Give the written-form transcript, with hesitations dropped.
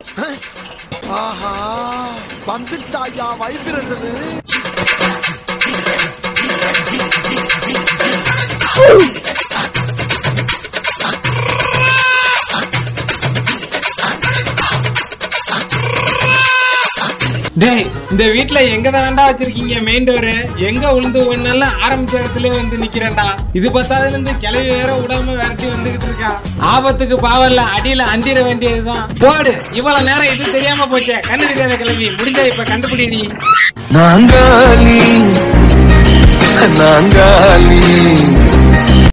ஆஹா, வந்துட்டாயா vibration. டேய், இந்த வீட்டுல எங்க தான்டா வச்சிருக்கீங்க மெயின் டோரு? எங்க உளுந்து ஒன்னால ஆரம்பிச்ச இடத்துல வந்து நிக்கிறேன்டா. இது பத்தாதுல இருந்து கிளவி வேற விடாம விரட்டி வந்துகிட்டு இருக்கா. ஆபத்துக்கு பாவல்ல, அடியில அந்திர வேண்டியதுதான். போடு, இவ்வளவு நேரம் இது தெரியாம போச்சே. கண்ணு தெரியாத கிளவி, முடிஞ்சா இப்ப கண்டுபிடி நீ. நாங்காலி